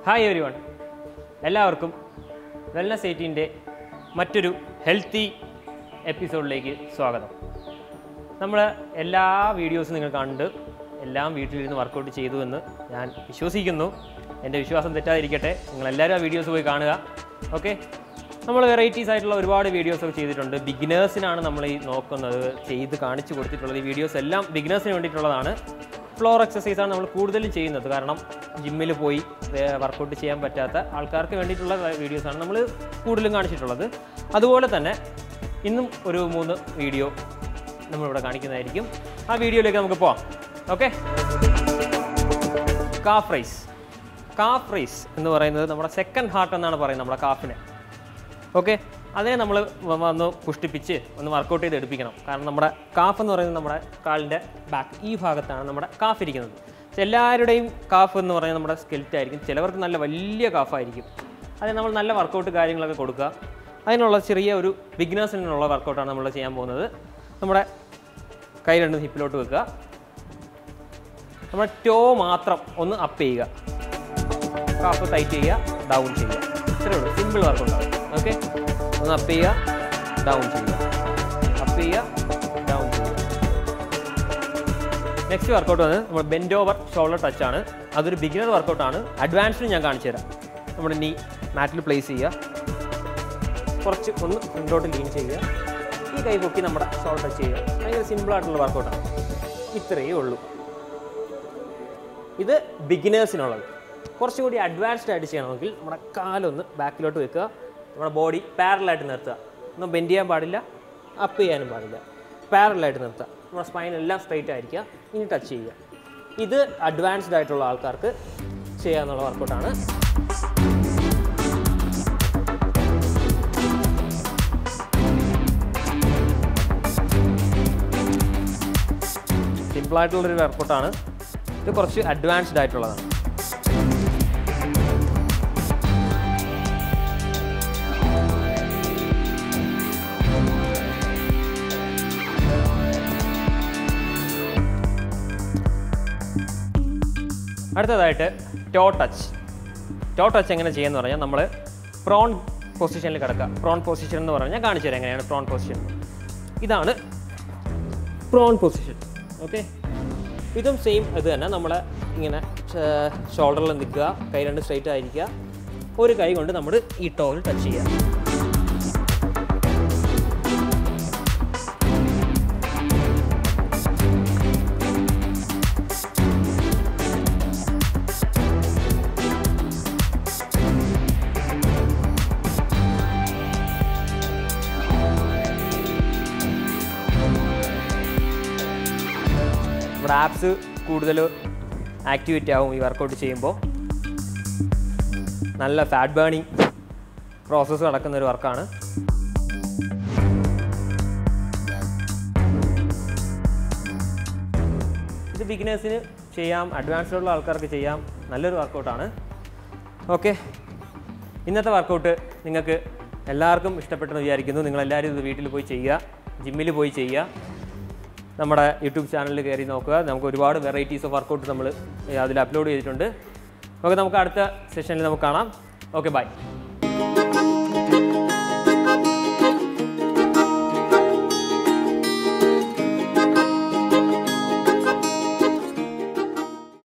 Hi everyone, എല്ലാവർക്കും wellness 18-ൻ്റെ മറ്റൊരു ഹെൽത്തി എപ്പിസോഡിലേക്ക് സ്വാഗതം. നമ്മൾ എല്ലാ വീഡിയോസും നിങ്ങൾ കണ്ട് എല്ലാം വീട്ടിലിരുന്ന് വർക്കൗട്ട് ചെയ്തു എന്ന് ഞാൻ വിശ്വസിക്കുന്നു. എൻ്റെ വിശ്വാസം തെറ്റാതിരിക്കട്ടെ, നിങ്ങളെല്ലാവരും ആ വീഡിയോസ് പോയി കാണുക. ഓക്കെ, നമ്മൾ വെറൈറ്റീസ് ആയിട്ടുള്ള ഒരുപാട് വീഡിയോസൊക്കെ ചെയ്തിട്ടുണ്ട്. ബിഗിനേഴ്സിനാണ് നമ്മൾ ഈ നോക്കുന്നത്, ചെയ്ത് കാണിച്ചു കൊടുത്തിട്ടുള്ളത്. ഈ വീഡിയോസ് എല്ലാം ബിഗിനേഴ്സിന് വേണ്ടിയിട്ടുള്ളതാണ്. ഫ്ലോർ എക്സസൈസാണ് നമ്മൾ കൂടുതലും ചെയ്യുന്നത്. കാരണം ജിമ്മിൽ പോയി വർക്കൗട്ട് ചെയ്യാൻ പറ്റാത്ത ആൾക്കാർക്ക് വേണ്ടിയിട്ടുള്ള വീഡിയോസാണ് നമ്മൾ കൂടുതലും കാണിച്ചിട്ടുള്ളത്. അതുപോലെ തന്നെ ഇന്നും ഒരു 3 വീഡിയോ നമ്മളിവിടെ കാണിക്കുന്നതായിരിക്കും. ആ വീഡിയോയിലേക്ക് നമുക്ക് പോവാം. ഓക്കെ, കാഫ് റൈസ് എന്ന് പറയുന്നത് നമ്മുടെ സെക്കൻഡ് ഹാർട്ട് എന്നാണ് പറയുന്നത്, നമ്മുടെ കാഫിനെ. ഓക്കെ, അതിനെ നമ്മൾ വന്ന് പുഷ്ടിപ്പിച്ച് ഒന്ന് വർക്കൗട്ട് ചെയ്ത് എടുപ്പിക്കണം. കാരണം നമ്മുടെ കാഫ് എന്ന് പറയുന്നത് നമ്മുടെ കാലിൻ്റെ ബാക്ക് ഈ ഭാഗത്താണ് നമ്മുടെ കാഫ് ഇരിക്കുന്നത്. എല്ലാവരുടെയും കാഫ് എന്ന് പറയുന്നത് നമ്മുടെ സ്കെൽറ്റ് ആയിരിക്കും. ചിലവർക്ക് നല്ല വലിയ കാഫായിരിക്കും. അതിന് നമ്മൾ നല്ല വർക്കൗട്ട് കാര്യങ്ങളൊക്കെ കൊടുക്കുക. അതിനുള്ള ചെറിയ ഒരു ബിഗിനേഴ്സിനുള്ള വർക്കൗട്ടാണ് നമ്മൾ ചെയ്യാൻ പോകുന്നത്. നമ്മുടെ കൈ രണ്ടും ഹിപ്പിലോട്ട് വെക്കുക. നമ്മുടെ ടോ മാത്രം ഒന്ന് അപ്പ് ചെയ്യുക, കാഫ് ടൈറ്റ് ചെയ്യുക, ഡൗൺ ചെയ്യുക. ഇത്രയേ ഉള്ളൂ, സിമ്പിൾ വർക്കൗട്ടാണ്. ഓക്കെ, ഒന്ന് അപ്പ് ചെയ്യുക, ഡൗൺ ചെയ്യുക, അപ്പ് ചെയ്യുക, ഡൗൺ ചെയ്യുക. നെക്സ്റ്റ് വർക്കൗട്ട് വന്ന് നമ്മൾ ബെൻഡ് ഓവർ ഷോൾഡർ ടച്ചാണ്. അതൊരു ബിഗിനർ വർക്കൗട്ടാണ്. അഡ്വാൻസ്ഡ് ഞാൻ കാണിച്ചു തരാം. നമ്മുടെ നീ മാറ്റിൽ പ്ലേസ് ചെയ്യുക, കുറച്ച് ഒന്ന് ഫ്രണ്ടോട്ട് ലീൻ ചെയ്യുക, ഈ കൈ പൊക്കി നമ്മുടെ ഷോൾഡർ ടച്ച് ചെയ്യുക. ഭയങ്കര സിമ്പിളായിട്ടുള്ള വർക്കൗട്ടാണ്. ഇത്രയേ ഉള്ളൂ. ഇത് ബിഗിനേഴ്സിനുള്ളത്. കുറച്ചും കൂടി അഡ്വാൻസ്ഡ് ആയിട്ട് ചെയ്യണമെങ്കിൽ നമ്മുടെ കാലൊന്ന് ബാക്കിലോട്ട് വെക്കുക, നമ്മുടെ ബോഡി പാരലായിട്ട് നിർത്തുക. ഒന്നും ബെൻഡ് ചെയ്യാൻ പാടില്ല, അപ്പ് ചെയ്യാനും പാടില്ല, പാരലായിട്ട് നിർത്തുക. നമ്മുടെ സ്പൈനെല്ലാം സ്ട്രൈറ്റ് ആയിരിക്കുക. ഇനി ടച്ച് ചെയ്യുക. ഇത് അഡ്വാൻസ്ഡ് ആയിട്ടുള്ള ആൾക്കാർക്ക് ചെയ്യാനുള്ള വർക്കൗട്ടാണ്. സിമ്പിളായിട്ടുള്ളൊരു വർക്കൗട്ടാണ്. ഇത് കുറച്ച് അഡ്വാൻസ്ഡ് ആയിട്ടുള്ളതാണ്. അടുത്തതായിട്ട് ടോ ടച്ച് എങ്ങനെ ചെയ്യുമെന്ന് പറഞ്ഞാൽ നമ്മൾ പ്രോൺ പൊസിഷനിൽ കിടക്കുക. പ്രോൺ പൊസിഷൻ എന്ന് പറഞ്ഞാൽ കാണിച്ചു തരാം എങ്ങനെയാണ് പ്രോൺ പൊസിഷൻ. ഇതാണ് പ്രോൺ പൊസിഷൻ. ഓക്കെ, ഇതും സെയിം ഇത് തന്നെ. നമ്മൾ ഇങ്ങനെ ഷോൾഡറിൽ നിൽക്കുക, കൈ രണ്ട് സ്ട്രൈറ്റ് ആയിരിക്കുക, ഒരു കൈ കൊണ്ട് നമ്മൾ ഈ ടോയിൽ ടച്ച് ചെയ്യുക. നമ്മുടെ ആപ്സ് കൂടുതൽ ആക്ടിവേറ്റ് ആവും ഈ വർക്കൗട്ട് ചെയ്യുമ്പോൾ. നല്ല ഫാറ്റ് ബേണിങ് പ്രോസസ്സ് നടക്കുന്നൊരു വർക്കാണ്. ഇത് ബിഗിനേഴ്സിന് ചെയ്യാം, അഡ്വാൻസ്ഡുള്ള ആൾക്കാർക്ക് ചെയ്യാം. നല്ലൊരു വർക്കൗട്ടാണ്. ഓക്കെ, ഇന്നത്തെ വർക്കൗട്ട് നിങ്ങൾക്ക് എല്ലാവർക്കും ഇഷ്ടപ്പെട്ടെന്ന് വിചാരിക്കുന്നു. നിങ്ങളെല്ലാവരും ഇത് വീട്ടിൽ പോയി ചെയ്യുക, ജിമ്മിൽ പോയി ചെയ്യുക. നമ്മുടെ യൂട്യൂബ് ചാനലിൽ കയറി നോക്കുക. നമുക്ക് ഒരുപാട് വെറൈറ്റീസ് ഓഫ് വർക്കൗട്ട് നമ്മൾ അതിൽ അപ്ലോഡ് ചെയ്തിട്ടുണ്ട്. ഓക്കെ, നമുക്ക് അടുത്ത സെഷനിൽ നമുക്ക് കാണാം. Okay, by.